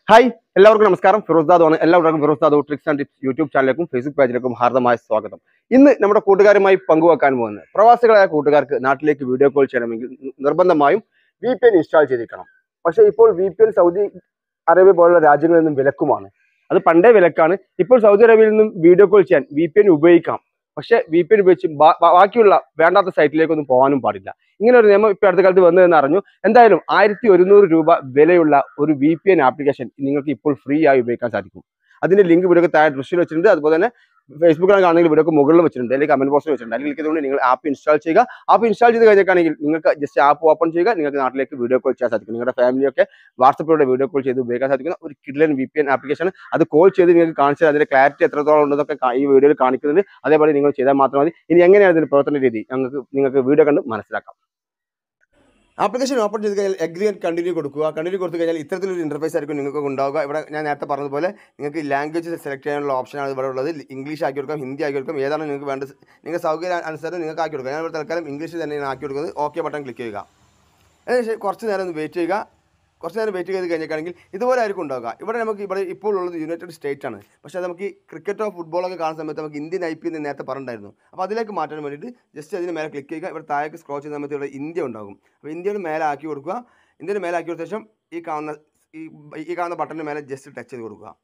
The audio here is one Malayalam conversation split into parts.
ഹായ് എല്ലാവർക്കും നമസ്കാരം. ഫിറോസ്ദാദാണ്. എല്ലാവർക്കും Firozdad tricks and tips YouTube ചാനലിലേക്കും ഫേസ്ബുക്ക് പേജിലേക്കും ഹാർദമായ സ്വാഗതം. ഇന്ന് നമ്മുടെ കൂട്ടുകാരുമായി പങ്കുവെക്കാൻ പോകുന്നത് പ്രവാസികളായ കൂട്ടുകാർക്ക് നാട്ടിലേക്ക് വീഡിയോ കോൾ ചെയ്യണമെങ്കിൽ നിർബന്ധമായും VPN ഇൻസ്റ്റാൾ ചെയ്തിരിക്കണം. പക്ഷേ ഇപ്പോൾ VPN സൗദി അറേബ്യ പോലുള്ള രാജ്യങ്ങളിൽ നിന്നും വിലക്കുമാണ്. അത് പണ്ടേ വിലക്കാണ്. ഇപ്പോൾ സൗദി അറേബ്യയിൽ നിന്നും വീഡിയോ കോൾ ചെയ്യാൻ VPN ഉപയോഗിക്കാം. പക്ഷേ VPN ഉപയോഗിച്ച് ബാക്കിയുള്ള വേണ്ടാത്ത സൈറ്റിലേക്കൊന്നും പോകാനും പാടില്ല. ഇങ്ങനെ ഒരു നിയമം ഇപ്പോൾ അടുത്ത കാലത്ത് വന്നതെന്ന് അറിഞ്ഞു. എന്തായാലും 1100 രൂപ വിലയുള്ള ഒരു VPN ആപ്ലിക്കേഷൻ നിങ്ങൾക്ക് ഇപ്പോൾ ഫ്രീ ആയി ഉപയോഗിക്കാൻ സാധിക്കും. അതിന്റെ ലിങ്ക് വീഡിയോ താഴെ ദൃശ്യം വെച്ചിട്ടുണ്ട്. അതുപോലെ തന്നെ ഫേസ്ബുക്കിലാണ് കാണുന്നെങ്കിൽ വീഡിയോ മുകളിൽ വെച്ചിട്ടുണ്ട്, അല്ലെങ്കിൽ കമന്റ് ബോക്സിൽ വെച്ചിട്ടുണ്ട്. അതിൽ ക്ലിക്ക് ചെയ്തുകൊണ്ട് നിങ്ങൾ ആപ്പ് ഇൻസ്റ്റാൾ ചെയ്യുക. ആപ്പ് ഇൻസ്റ്റാൾ ചെയ്ത് കഴിഞ്ഞാണെങ്കിൽ നിങ്ങൾക്ക് ജസ്റ്റ് ആപ്പ് ഓപ്പൺ ചെയ്യുക. നിങ്ങൾക്ക് നാട്ടിലേക്ക് വീഡിയോ കോൾ ചെയ്യാൻ സാധിക്കും. നിങ്ങളുടെ ഫാമിലിയൊക്കെ വാട്സപ്പിലൂടെ വീഡിയോ കോൾ ചെയ്ത് ഉപയോഗിക്കാൻ സാധിക്കുന്ന ഒരു കിഡ്ലൻ VPN ആപ്ലിക്കേഷൻ. അത് കോൾ ചെയ്ത് നിങ്ങൾക്ക് കാണിച്ചാൽ അതിന്റെ ക്ലാരിറ്റി എത്രത്തോളം ഉണ്ടെന്നൊക്കെ ഈ വീഡിയോയിൽ കാണിക്കുന്നുണ്ട്. അതേപോലെ നിങ്ങൾ ചെയ്താൽ മാത്രം മതി. ഇനി എങ്ങനെയാണ് ഇതിന്റെ പ്രവർത്തന രീതി നിങ്ങൾക്ക് വീഡിയോ കണ്ട് മനസ്സിലാക്കാം. ആപ്ലിക്കേഷൻ ഓപ്പൺ ചെയ്ത് കഴിഞ്ഞാൽ എഗ്രി ആൻഡ് കണ്ടിന്യൂ കൊടുക്കുക. കണ്ടിന്യൂ കൊടുത്തു കഴിഞ്ഞാൽ ഇത്തരത്തിലൊരു ഇന്റർഫേസ് ആയിരിക്കും നിങ്ങൾക്ക് ഉണ്ടാവുക. ഇവിടെ ഞാൻ നേരത്തെ പറഞ്ഞതുപോലെ നിങ്ങൾക്ക് ലാംഗ്വേജ് സെലക്ട് ചെയ്യാനുള്ള ഓപ്ഷനാണ് ഇവിടെ ഉള്ളത്. ഇംഗ്ലീഷ് ആക്കി കൊടുക്കാം, ഹിന്ദി ആക്കി കൊടുക്കാം, ഏതാണ് നിങ്ങൾക്ക് വേണ്ടത് നിങ്ങൾക്ക് സൗകര്യം അനുസരിച്ച് നിങ്ങൾക്ക് ആക്കി കൊടുക്കാം. ഞാൻ ഇവിടെ തൽക്കാലം ഇംഗ്ലീഷിൽ തന്നെയാണ് ആക്കി കൊടുക്കുന്നത്. ഓക്കെ ബട്ടൺ ക്ലിക്ക് ചെയ്യുക. അതിനുശേഷം കുറച്ച് നേരം ഒന്ന് വെയിറ്റ് ചെയ്യുക. കുറച്ച് നേരം വെയിറ്റ് ചെയ്ത് കഴിഞ്ഞിട്ടാണെങ്കിൽ ഇതുപോലെ ആയിരിക്കും ഉണ്ടാവുക. ഇവിടെ ഇവിടെ ഇപ്പോൾ ഉള്ളത് യുണൈറ്റഡ് സ്റ്റേറ്റ് ആണ്. പക്ഷേ നമുക്ക് ക്രിക്കറ്റോ ഫുട്ബോളൊക്കെ കാണുന്ന സമയത്ത് നമുക്ക് ഇന്ത്യൻ IP എന്ന് നേരത്തെ പറഞ്ഞിട്ടുണ്ടായിരുന്നു. അപ്പോൾ അതിലേക്ക് മാറ്റാൻ വേണ്ടിയിട്ട് ജസ്റ്റ് അതിന് മേലെ ക്ലിക്ക് ചെയ്യുക. ഇവിടെ താഴേക്ക് സ്ക്രോൾ ചെയ്യുന്ന സമയത്ത് ഇവിടെ ഇന്ത്യ ഉണ്ടാകും. അപ്പോൾ ഇന്ത്യയുടെ മേലെ ആക്കി കൊടുക്കുക. ഇന്ത്യയുടെ മേലെ ആക്കി കൊടുത്ത ശേഷം ഈ കാണുന്ന ബട്ടണിന് മേലെ ജസ്റ്റ് ടച്ച് ചെയ്ത് കൊടുക്കുക.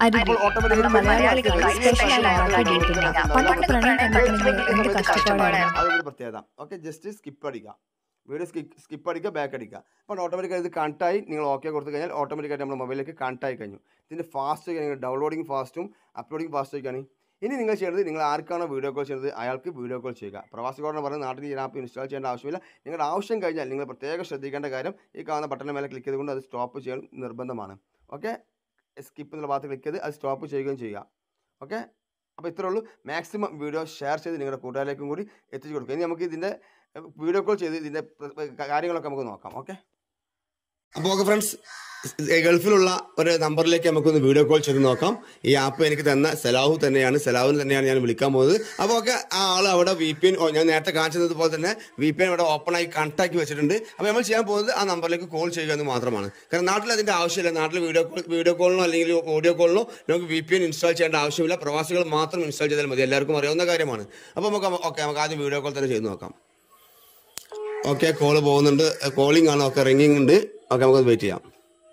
അതൊരു പ്രത്യേകത. ഓക്കെ, ജസ്റ്റ് സ്കിപ്പ് അടിക്കുക. വീഡിയോ സ്കിപ്പ് അടിക്കുക, ബാക്ക് അടിക്കുക. അപ്പോൾ ഓട്ടോമാറ്റിക്കായി ഇത് കണക്റ്റായി നിങ്ങൾ ഓക്കെ കൊടുത്തു കഴിഞ്ഞാൽ ഓട്ടോമാറ്റിക്കായിട്ട് നമ്മുടെ മൊബൈലിലേക്ക് കണക്റ്റായി കഴിഞ്ഞു. ഇതിൻ്റെ ഫാസ്റ്റ് നിങ്ങൾ ഡൗൺലോഡിങ് ഫാസ്റ്റും അപ്ലോഡിങ് ഫാസ്റ്റ് ഒക്കെയാണ്. ഇനി നിങ്ങൾ ചെയ്യേണ്ടത് നിങ്ങൾ ആർക്കാണോ വീഡിയോ കോൾ ചെയ്യുന്നത് അയാൾക്ക് വീഡിയോ കോൾ ചെയ്യുക. പ്രവാസികളോട് പറഞ്ഞ് നാട്ടിൽ ഈ ആപ്പ് ഇൻസ്റ്റാൾ ചെയ്യേണ്ട ആവശ്യമില്ല. നിങ്ങളുടെ ആവശ്യം കഴിഞ്ഞാൽ നിങ്ങൾ പ്രത്യേകം ശ്രദ്ധിക്കേണ്ട കാര്യം ഈ കാണുന്ന ബട്ടണിന് മേലെ ക്ലിക്ക് ചെയ്തുകൊണ്ട് അത് സ്റ്റോപ്പ് ചെയ്യാൻ നിർബന്ധമാണ്. ഓക്കെ, സ്കിപ്പ് എന്നുള്ള ഭാഗത്ത് ക്ലിക്ക് ചെയ്ത് അത് സ്റ്റോപ്പ് ചെയ്യുകയും ചെയ്യുക. ഓക്കെ, അപ്പോൾ ഇത്രേ ഉള്ളൂ. മാക്സിമം വീഡിയോ ഷെയർ ചെയ്ത് നിങ്ങളുടെ കൂട്ടുകാരിലേക്കും കൂടി എത്തിച്ചു കൊടുക്കുക. ഇനി നമുക്ക് ഇതിൻ്റെ വീഡിയോ കോൾ ചെയ്ത് ഇതിൻ്റെ കാര്യങ്ങളൊക്കെ നമുക്ക് നോക്കാം. ഓക്കെ, അപ്പോൾ ഓക്കെ ഫ്രണ്ട്സ്, ഗൾഫിലുള്ള ഒരു നമ്പറിലേക്ക് നമുക്കൊന്ന് വീഡിയോ കോൾ ചെയ്ത് നോക്കാം. ഈ ആപ്പ് എനിക്ക് തന്ന സലാഹു തന്നെയാണ്. സലാഹുവിന് തന്നെയാണ് ഞാൻ വിളിക്കാൻ പോകുന്നത്. അപ്പോൾ ഓക്കെ, ആ ആൾ അവിടെ VPN ഞാൻ നേരത്തെ കാണിച്ചതുപോലെ തന്നെ VPN ഇവിടെ ഓപ്പണായി കണക്റ്റാക്കി വെച്ചിട്ടുണ്ട്. അപ്പോൾ നമ്മൾ ചെയ്യാൻ പോകുന്നത് ആ നമ്പറിലേക്ക് കോൾ ചെയ്യുക എന്ന് മാത്രമാണ്. കാരണം നാട്ടിൽ അതിൻ്റെ ആവശ്യമില്ല. നാട്ടിൽ വീഡിയോ കോളിനോ അല്ലെങ്കിൽ ഓഡിയോ കോളിനോ നമുക്ക് VPN ഇൻസ്റ്റാൾ ചെയ്യേണ്ട ആവശ്യമില്ല. പ്രവാസികൾ മാത്രം ഇൻസ്റ്റാൾ ചെയ്താൽ മതി. എല്ലാവർക്കും അറിയാവുന്ന കാര്യമാണ്. അപ്പോൾ നമുക്ക് ആദ്യം വീഡിയോ കോൾ തന്നെ ചെയ്ത് നോക്കാം. ഓക്കെ, കോള് പോകുന്നുണ്ട്. കോളിംഗ് ആണ്. ഓക്കെ, റിംഗിങ് ഉണ്ട്. ഓക്കെ, നമുക്ക് വെയിറ്റ് ചെയ്യാം.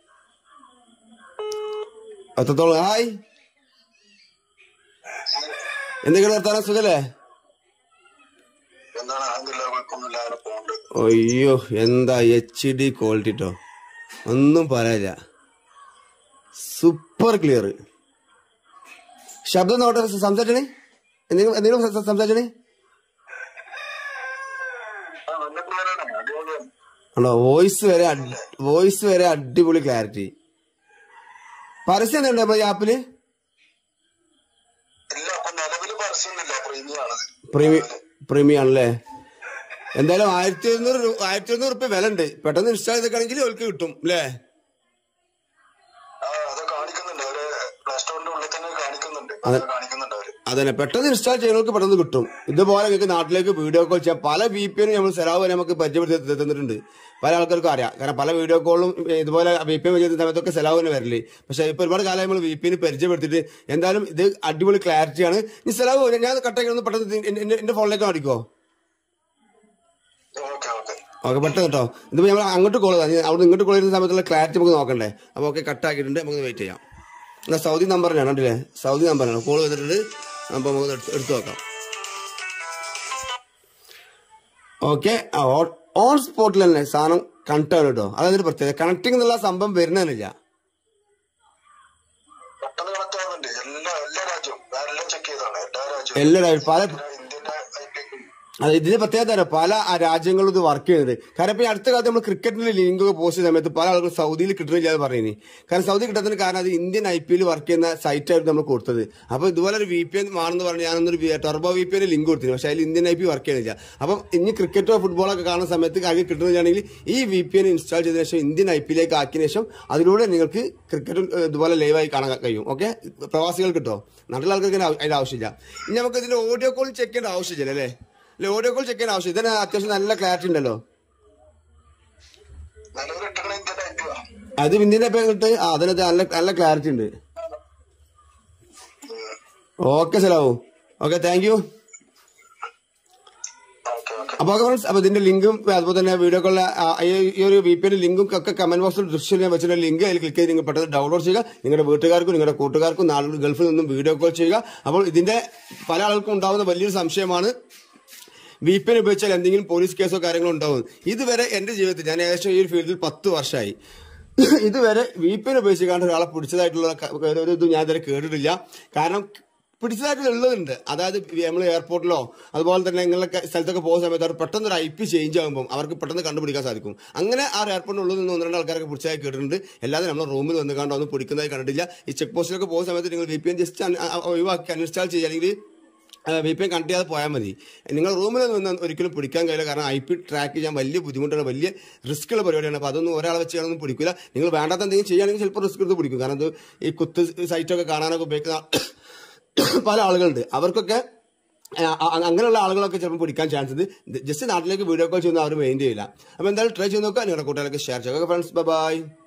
അത്രത്തോളം. ഹായ്, എന്തെങ്കിലും വർത്താനം? സുഖല്ലേ? അയ്യോ, എന്താ HD ക്വാളിറ്റി ട്ടോ, ഒന്നും പറയാനില്ല. Super clear. ശബ്ദം നോട്ടെ, സംസാരിച്ചണേ. എന്തെങ്കിലും സംസാരിച്ചണേ. ആണോ? വോയിസ് വരെ അടിപൊളി ക്ലാരിറ്റി. പരസ്യം എന്തുണ്ട് ഈ ആപ്പില്? പ്രീമിയം ആണല്ലേ? എന്തായാലും 1100 റുപ്യ വില ഉണ്ട്. പെട്ടെന്ന് ഇൻസ്റ്റാൾ ചെയ്തൊക്കെയാണെങ്കിൽ അവർക്ക് കിട്ടും അല്ലേ? അതന്നെ, പെട്ടെന്ന് ഇൻസ്റ്റാൾ ചെയ്യുന്നവർക്ക് പെട്ടെന്ന് കിട്ടും. ഇതുപോലെ നിങ്ങൾക്ക് നാട്ടിലേക്ക് വീഡിയോ കോൾ ചെയ്യാം. പല VPN നമ്മൾ സലാഹു വരെ നമുക്ക് പരിചയപ്പെടുത്തി തന്നിട്ടുണ്ട്. പല ആൾക്കാർക്കും അറിയാം. കാരണം പല വീഡിയോ കോളും ഇതുപോലെ VPN ചെയ്യുന്ന സമയത്തൊക്കെ സലാഹുവിന് വരില്ലേ. പക്ഷെ ഇപ്പൊ ഒരുപാട് കാലം നമ്മൾ VPN പരിചയപ്പെടുത്തിയിട്ട് എന്തായാലും ഇത് അടിപൊളി ക്ലാരിറ്റിയാണ്. ഈ സലാഹു ഞാൻ കട്ടാക്കി ഒന്ന് പെട്ടെന്ന് എന്റെ ഫോണിലേക്ക് കാണിക്കോ? ഓക്കെ, പെട്ടെന്ന് കേട്ടോ. ഇതിപ്പോ നമ്മൾ അങ്ങോട്ട് കോൾ അവിടെ ഇങ്ങോട്ട് കോൾ ചെയ്യുന്ന സമയത്തുള്ള ക്ലാരിറ്റി നമുക്ക് നോക്കണ്ടേ. അപ്പൊ ഓക്കെ, കട്ടാക്കിയിട്ടുണ്ട്. നമുക്ക് വെയിറ്റ് ചെയ്യാം. എന്നാൽ സൗദി നമ്പറിനാണ് കണ്ടില്ലേ? സൗദി നമ്പറാണ് കോൾ ചെയ്തിട്ടുണ്ട്. അപ്പോൾ നമുക്ക് എടുത്തു നോക്കാം. ഓക്കെ, ഓൺ സ്പോട്ടിൽ തന്നെ സാധനം കണക്ട് ആണ് കേട്ടോ. അതായത് പ്രത്യേകത കണക്ടിങ് എന്നുള്ള സംഭവം വരുന്നില്ല. എല്ലാ രാജ്യവും അത് ഇതിന് പ്രത്യേകത പല രാജ്യങ്ങളും ഇത് വർക്ക് ചെയ്യുന്നത്. കാരണം ഇപ്പൊ അടുത്ത കാലത്ത് നമ്മൾ ക്രിക്കറ്റിന്റെ ലിങ്ക് ഒക്കെ പോസ്റ്റ് ചെയ്യുന്ന സമയത്ത് പല ആളുകൾ സൗദിയിൽ കിട്ടുന്നില്ല എന്ന് പറയുന്നത്. കാരണം സൗദി കിട്ടാത്തതിന് കാരണം അത് ഇന്ത്യൻ IPL വർക്ക് ചെയ്യുന്ന സൈറ്റായിരുന്നു നമ്മൾ കൊടുത്തത്. അപ്പൊ ഇതുപോലെ ഒരു VPN ആണെന്ന് പറഞ്ഞ് ഞാനൊന്നൊരു ടർബോ VPN ലിങ്ക് കൊടുത്തിരുന്നു. പക്ഷെ അതിൽ ഇന്ത്യൻ IP വർക്ക് ചെയ്യുന്നില്ല. അപ്പം ഇനി ക്രിക്കറ്റോ ഫുട്ബോളൊക്കെ കാണുന്ന സമയത്ത് കാര്യം കിട്ടുന്നതാണെങ്കിൽ ഈ VPN ഇൻസ്റ്റാൾ ചെയ്തതിനു ശേഷം ഇന്ത്യൻ IPയിലേക്ക് ആക്കിയതിനു ശേഷം അതിലൂടെ നിങ്ങൾക്ക് ക്രിക്കറ്റ് ഇതുപോലെ ലൈവായി കാണാൻ കഴിയും. ഓക്കെ, പ്രവാസികൾ കിട്ടോ. നാട്ടിലെ ആൾക്കാർക്ക് അതിന്റെ ആവശ്യമില്ല. ഇനി നമുക്ക് ഇതിന്റെ ഓഡിയോ കോൾ ചെക്ക് ചെയ്യേണ്ട ആവശ്യമില്ല അല്ലേ? ഓഡിയോ കോൾ ചെക്ക് ചെയ്യാൻ ആവശ്യം. ഇതിന് അത്യാവശ്യം നല്ല ക്ലാരിറ്റി ഉണ്ടല്ലോ. അത് പിന്നീട് ഇപ്പൊ കിട്ട് അതിനകത്ത് നല്ല നല്ല ക്ലാരിറ്റി ഉണ്ട്. ഓക്കെ സലാവു. Okay, thank you. അപ്പൊ ഫ്രണ്ട്സ്, അപ്പൊ ഇതിന്റെ ലിങ്കും അതുപോലെ തന്നെ വീഡിയോക്കുള്ള ഈ ഒരു VPN ലിങ്കും ഒക്കെ കമന്റ് ബോക്സിൽ ദൃശ്യം വെച്ചിട്ടുള്ള ലിങ്ക് അതിൽ ക്ലിക്ക് ചെയ്ത് നിങ്ങൾ പെട്ടെന്ന് ഡൗൺലോഡ് ചെയ്യുക. നിങ്ങളുടെ വീട്ടുകാർക്കും നിങ്ങളുടെ കൂട്ടുകാർക്കും നാളെ ഗൾഫിൽ നിന്നും വീഡിയോ കോൾ ചെയ്യുക. അപ്പോൾ ഇതിന്റെ പല ആൾക്കും ഉണ്ടാവുന്ന വലിയൊരു സംശയമാണ്, VPN ഉപയോഗിച്ചാൽ എന്തെങ്കിലും പോലീസ് കേസോ കാര്യങ്ങളോ ഉണ്ടാവും. ഇതുവരെ എന്റെ ജീവിതത്തിൽ ഞാൻ ഏകദേശം ഈ ഒരു ഫീൽഡിൽ 10 വർഷമായി. ഇതുവരെ VPN ഉപയോഗിച്ചാണ്ട് ഒരാളെ പിടിച്ചതായിട്ടുള്ള ഒരു ഇത് ഞാൻ ഇതുവരെ കേട്ടിട്ടില്ല. കാരണം പിടിച്ചതായിട്ടുള്ളതുണ്ട്. അതായത് നമ്മൾ എയർപോർട്ടിലോ അതുപോലെ തന്നെ നിങ്ങളുടെ സ്ഥലത്തൊക്കെ പോകുന്ന സമയത്ത് അവർ പെട്ടെന്ന് ഒരു IP ചേഞ്ച് ആകുമ്പോൾ അവർക്ക് പെട്ടെന്ന് കണ്ടുപിടിക്കാൻ സാധിക്കും. അങ്ങനെ ആ എയർപോർട്ടിനുള്ളിൽ നിന്ന് 1-2 ആൾക്കാരൊക്കെ പിടിച്ചതായി കേട്ടിട്ടുണ്ട്. അല്ലാതെ നമ്മൾ റൂമിൽ വന്ന് കണ്ടോ ഒന്നും പിടിക്കുന്നതായി കണ്ടിട്ടില്ല. ഈ ചെക്ക് പോസ്റ്റിലൊക്കെ പോകുന്ന സമയത്ത് നിങ്ങൾ VPN ജസ്റ്റ് ഒഴിവാക്കി അൺഇൻസ്റ്റാൾ ചെയ്യുക, അല്ലെങ്കിൽ VPN കണക്ട് ചെയ്യാതെ പോയാൽ മതി. നിങ്ങൾ റൂമിൽ നിന്ന് ഒരിക്കലും പിടിക്കാൻ കഴിയില്ല. കാരണം IP ട്രാക്ക് ചെയ്യാൻ വലിയ ബുദ്ധിമുട്ടാണ്, വലിയ റിസ്ക്കുള്ള പരിപാടിയാണ്. അപ്പോൾ അതൊന്നും ഒരാളെ വെച്ച് ചെയ്യാനൊന്നും പിടിക്കില്ല. നിങ്ങൾ വേണ്ടാത്ത എന്തെങ്കിലും ചെയ്യുകയാണെങ്കിൽ ചിലപ്പോൾ റിസ്ക് എടുത്ത് പിടിക്കും. കാരണം ഇത് ഈ കുത്ത് സൈറ്റൊക്കെ കാണാനൊക്കെ ഉപയോഗിക്കുന്ന പല ആളുകളുണ്ട്. അവർക്കൊക്കെ അങ്ങനെയുള്ള ആളുകളൊക്കെ ചിലപ്പോൾ പിടിക്കാൻ ചാൻസ് ഉണ്ട്. ജസ്റ്റ് നാട്ടിലേക്ക് വീഡിയോ കോൾ ചെയ്യുന്ന അവർ മെയിൻ ചെയ്യില്ല. അപ്പോൾ എന്തായാലും ട്രൈ ചെയ്ത് നോക്കുക. നിങ്ങളുടെ കൂട്ടുകാരൊക്കെ ഷെയർ ചെയ്യുക. Friends, by.